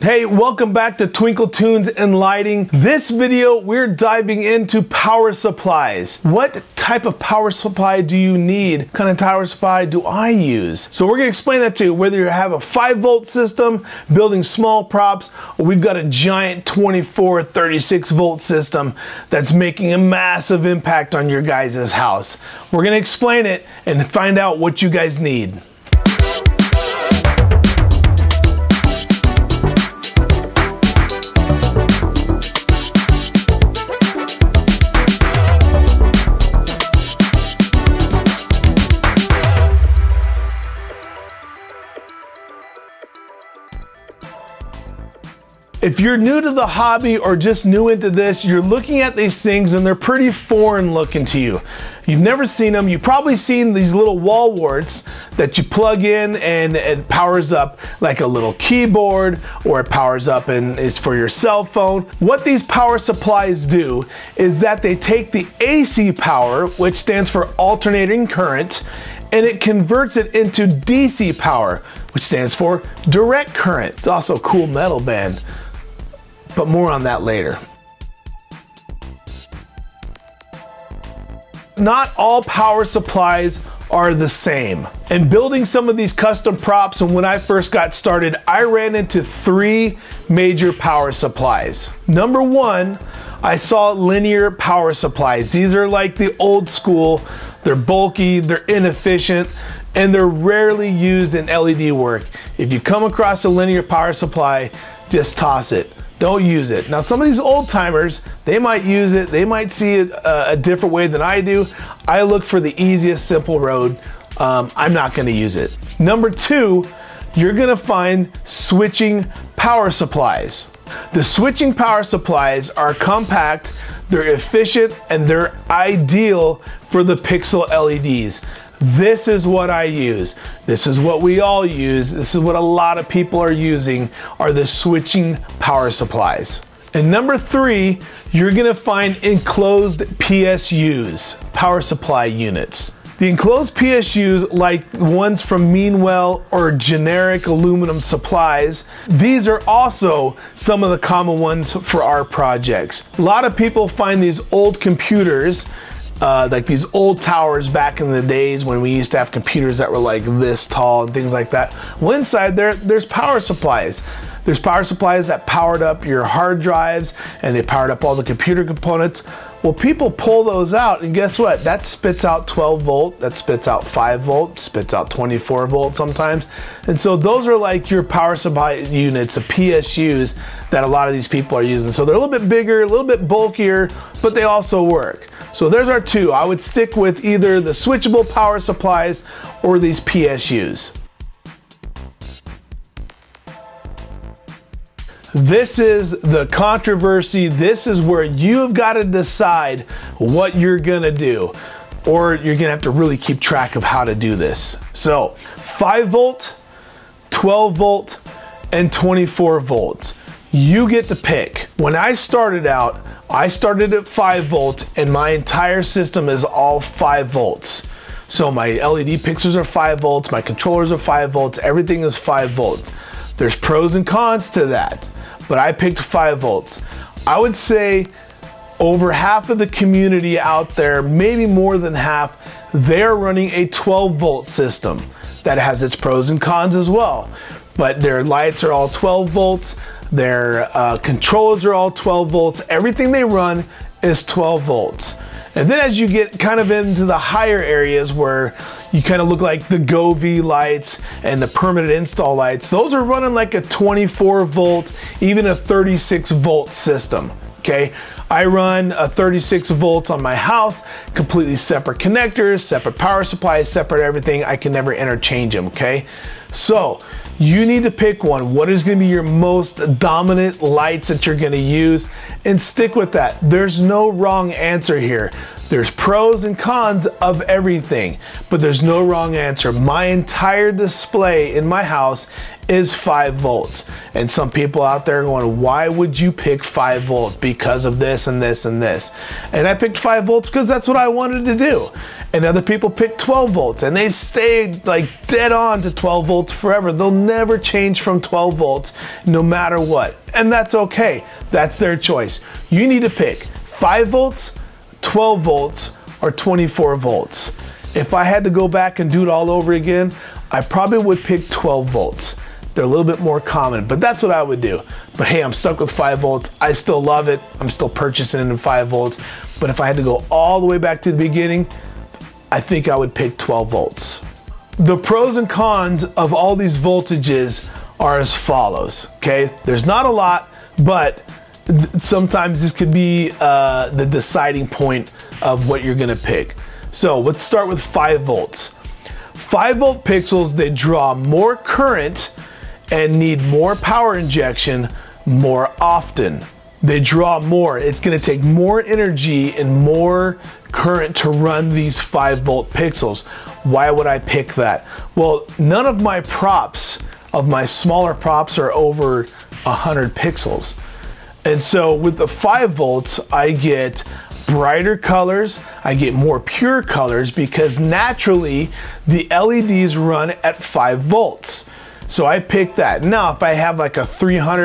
Hey, welcome back to Twinkle Tunes and Lighting. This video, we're diving into power supplies. What type of power supply do you need? What kind of power supply do I use? So we're gonna explain that to you, whether you have a 5-volt system, building small props, or we've got a giant 24, 36-volt system that's making a massive impact on your guys' house. We're gonna explain it and find out what you guys need. If you're new to the hobby or just new into this, you're looking at these things and they're pretty foreign looking to you. You've never seen them. You've probably seen these little wall warts that you plug in and it powers up like a little keyboard, or it powers up and it's for your cell phone. What these power supplies do is that they take the AC power, which stands for alternating current, and it converts it into DC power, which stands for direct current. It's also a cool metal band, but more on that later. Not all power supplies are the same. And building some of these custom props, and when I first got started, I ran into 3 major power supplies. Number 1, I saw linear power supplies. These are like the old school. They're bulky, they're inefficient, and they're rarely used in LED work. If you come across a linear power supply, just toss it. Don't use it. Now, some of these old timers, they might use it. They might see it a different way than I do. I look for the easiest, simple road. I'm not gonna use it. Number 2, you're gonna find switching power supplies. The switching power supplies are compact, they're efficient, and they're ideal for the pixel LEDs. This is what I use. This is what we all use. This is what a lot of people are using, are the switching power supplies. And number 3, you're gonna find enclosed PSUs, power supply units. The enclosed PSUs, like the ones from Meanwell or generic aluminum supplies, these are also some of the common ones for our projects. A lot of people find these old computers, like these old towers back in the days when we used to have computers that were like this tall and things like that. Well, inside there's power supplies. There's power supplies that powered up your hard drives and they powered up all the computer components. Well, people pull those out and guess what? That spits out 12 volt, that spits out 5 volt, spits out 24 volt sometimes. And so those are like your power supply units, the PSUs that a lot of these people are using. So they're a little bit bigger, a little bit bulkier, but they also work. So there's our 2. I would stick with either the switchable power supplies or these PSUs. This is the controversy. This is where you've got to decide what you're gonna do, or you're gonna have to really keep track of how to do this. So 5 volt, 12 volt, and 24 volts. You get to pick. When I started out, I started at 5 volt and my entire system is all 5 volts. So my LED pixels are 5 volts, my controllers are 5 volts, everything is 5 volts. There's pros and cons to that, but I picked 5 volts. I would say over half of the community out there, maybe more than half, they're running a 12 volt system. That has its pros and cons as well. But their lights are all 12 volts, their controllers are all 12 volts, everything they run is 12 volts. And then as you get kind of into the higher areas where you kind of look like the Govee lights and the permanent install lights, those are running like a 24 volt, even a 36 volt system, okay? I run a 36 volts on my house, completely separate connectors, separate power supplies, separate everything. I can never interchange them, okay? So you need to pick one. What is gonna be your most dominant lights that you're gonna use, and stick with that. There's no wrong answer here. There's pros and cons of everything, but there's no wrong answer. My entire display in my house is 5 volts. And some people out there are going, why would you pick 5 volt? Because of this and this and this. And I picked 5 volts because that's what I wanted to do. And other people pick 12 volts and they stayed like dead on to 12 volts forever. They'll never change from 12 volts no matter what. And that's okay. That's their choice. You need to pick 5 volts, 12 volts, or 24 volts. If I had to go back and do it all over again, I probably would pick 12 volts. They're a little bit more common, but that's what I would do. But hey, I'm stuck with 5 volts. I still love it. I'm still purchasing it in 5 volts. But if I had to go all the way back to the beginning, I think I would pick 12 volts. The pros and cons of all these voltages are as follows, okay? There's not a lot, but sometimes this could be the deciding point of what you're gonna pick. So let's start with 5 volts. 5 volt pixels, they draw more current and need more power injection more often. They draw more. It's gonna take more energy and more current to run these 5 volt pixels. Why would I pick that? Well, none of my props, of my smaller props, are over 100 pixels. And so with the 5 volts, I get brighter colors, I get more pure colors because naturally the LEDs run at 5 volts. So I picked that. Now, if I have like a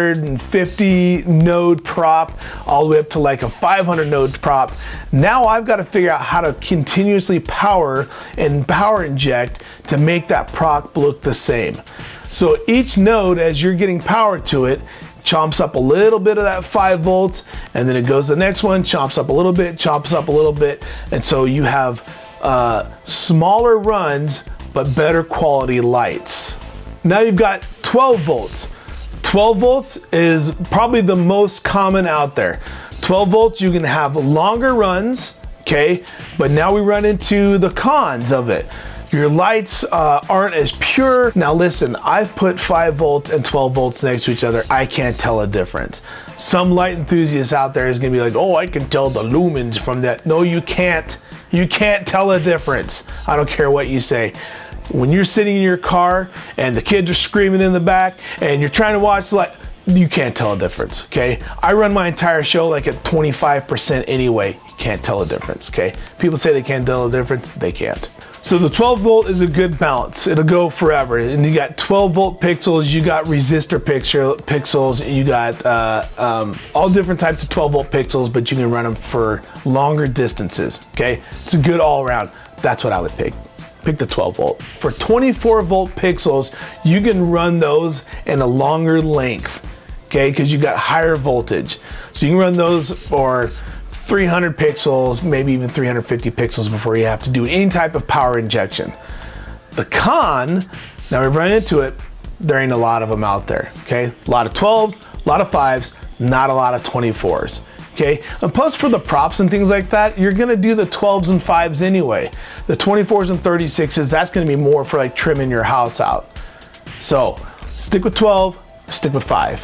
350 node prop all the way up to like a 500 node prop, now I've got to figure out how to continuously power and power inject to make that prop look the same. So each node, as you're getting power to it, chomps up a little bit of that 5 volts, and then it goes to the next one, chomps up a little bit, chomps up a little bit, and so you have smaller runs, but better quality lights. Now you've got 12 volts. 12 volts is probably the most common out there. 12 volts, you can have longer runs, okay? But now we run into the cons of it. Your lights aren't as pure. Now listen, I've put 5 volts and 12 volts next to each other. I can't tell a difference. Some light enthusiasts out there is gonna be like, oh, I can tell the lumens from that. No, you can't. You can't tell a difference. I don't care what you say. When you're sitting in your car and the kids are screaming in the back and you're trying to watch, like, you can't tell a difference, okay? I run my entire show like at 25% anyway. You can't tell a difference, okay? People say they can't tell a difference, they can't. So the 12 volt is a good balance. It'll go forever. And you got 12 volt pixels, you got resistor pixels, you got all different types of 12 volt pixels, but you can run them for longer distances, okay? It's a good all around. That's what I would pick. Pick the 12 volt. For 24 volt pixels, you can run those in a longer length, okay? Because you got higher voltage. So you can run those for 300 pixels, maybe even 350 pixels before you have to do any type of power injection. The con, now we've run into it, there ain't a lot of them out there, okay? A lot of 12s, a lot of 5s, not a lot of 24s. Okay, and plus for the props and things like that, you're gonna do the 12s and 5s anyway. The 24s and 36s, that's gonna be more for like trimming your house out. So stick with 12, stick with 5.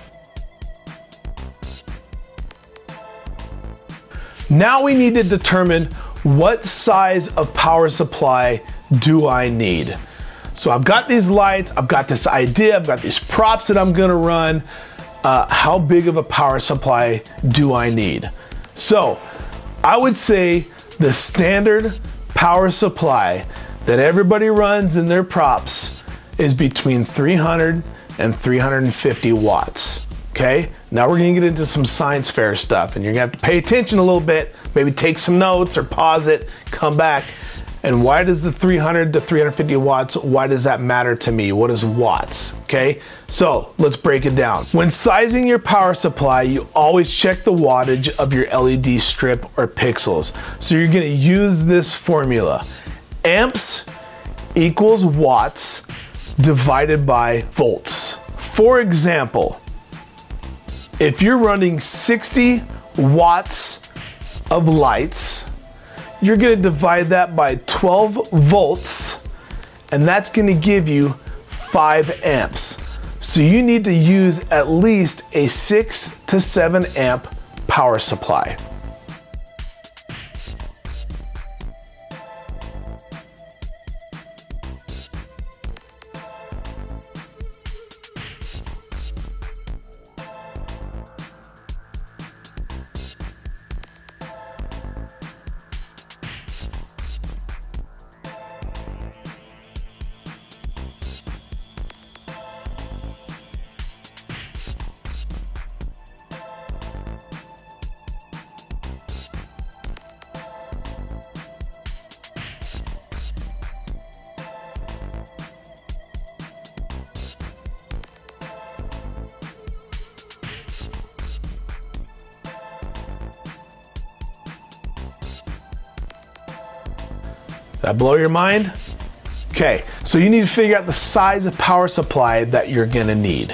Now we need to determine what size of power supply do I need. So I've got these lights, I've got this idea, I've got these props that I'm gonna run. How big of a power supply do I need? So I would say the standard power supply that everybody runs in their props is between 300 and 350 watts, okay? Now we're gonna get into some science fair stuff and you're gonna have to pay attention a little bit, maybe take some notes or pause it, come back. And why does the 300 to 350 watts, why does that matter to me? What is watts, okay? So let's break it down. When sizing your power supply, you always check the wattage of your LED strip or pixels. So you're gonna use this formula. Amps equals watts divided by volts. For example, if you're running 60 watts of lights, you're gonna divide that by 12 volts, and that's gonna give you 5 amps. So you need to use at least a 6 to 7 amp power supply. Did I blow your mind? Okay, so you need to figure out the size of power supply that you're gonna need.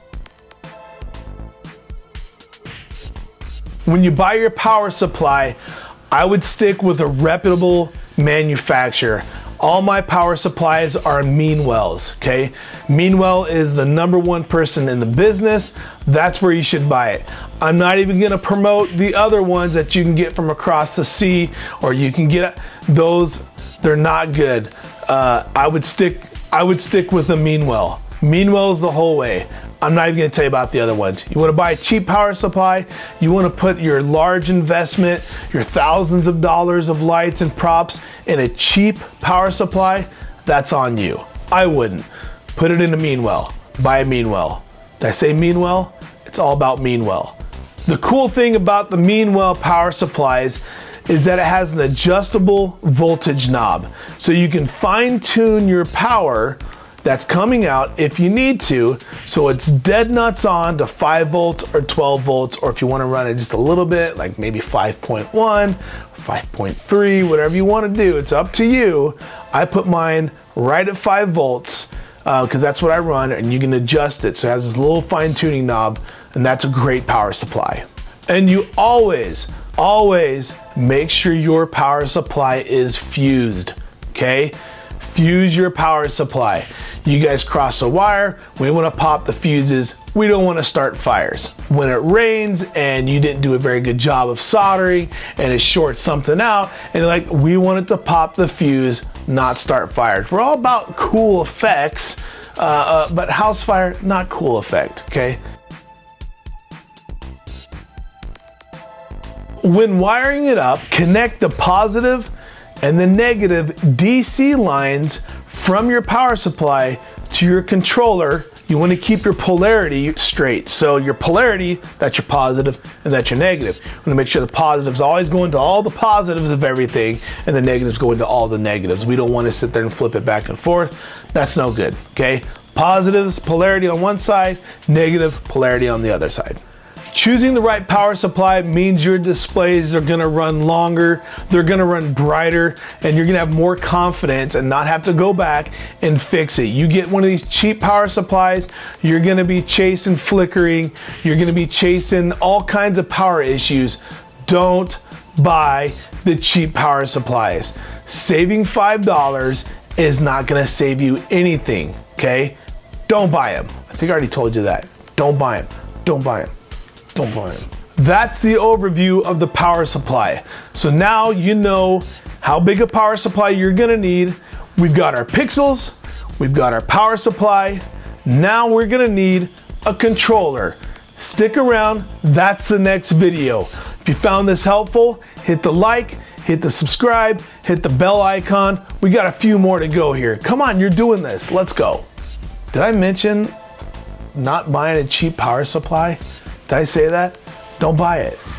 When you buy your power supply, I would stick with a reputable manufacturer. All my power supplies are Meanwell's, okay? Meanwell is the #1 person in the business. That's where you should buy it. I'm not even gonna promote the other ones that you can get from across the sea, or you can get those, they're not good. I would stick with the Meanwell. Meanwell's the whole way. I'm not even gonna tell you about the other ones. You wanna buy a cheap power supply, you wanna put your large investment, your thousands of dollars of lights and props in a cheap power supply, that's on you. I wouldn't. Put it in a Meanwell. Buy a Meanwell. Did I say Meanwell? It's all about Meanwell. The cool thing about the Meanwell power supplies is that it has an adjustable voltage knob. So you can fine tune your power that's coming out if you need to, so it's dead nuts on to 5 volts or 12 volts, or if you want to run it just a little bit, like maybe 5.1, 5.3, whatever you want to do, it's up to you. I put mine right at 5 volts because that's what I run, and you can adjust it. So it has this little fine tuning knob, and that's a great power supply. And you always make sure your power supply is fused, okay? Fuse your power supply. You guys cross a wire, we want to pop the fuses, we don't want to start fires. When it rains and you didn't do a very good job of soldering and it shorts something out, and like, we want it to pop the fuse, not start fires. We're all about cool effects, but house fire, not cool effect, okay? When wiring it up, connect the positive and the negative DC lines from your power supply to your controller. You want to keep your polarity straight. So your polarity, that's your positive and that's your negative. You want to make sure the positives always go into all the positives of everything and the negatives go into all the negatives. We don't want to sit there and flip it back and forth. That's no good, okay? Positives, polarity on one side, negative, polarity on the other side. Choosing the right power supply means your displays are gonna run longer, they're gonna run brighter, and you're gonna have more confidence and not have to go back and fix it. You get one of these cheap power supplies, you're gonna be chasing flickering, you're gonna be chasing all kinds of power issues. Don't buy the cheap power supplies. Saving $5 is not gonna save you anything, okay? Don't buy them. I think I already told you that. Don't buy them. Don't buy them. Don't buy them. That's the overview of the power supply. So now you know how big a power supply you're gonna need. We've got our pixels, we've got our power supply. Now we're gonna need a controller. Stick around, that's the next video. If you found this helpful, hit the like, hit the subscribe, hit the bell icon. We got a few more to go here. Come on, you're doing this, let's go. Did I mention not buying a cheap power supply? Did I say that? Don't buy it.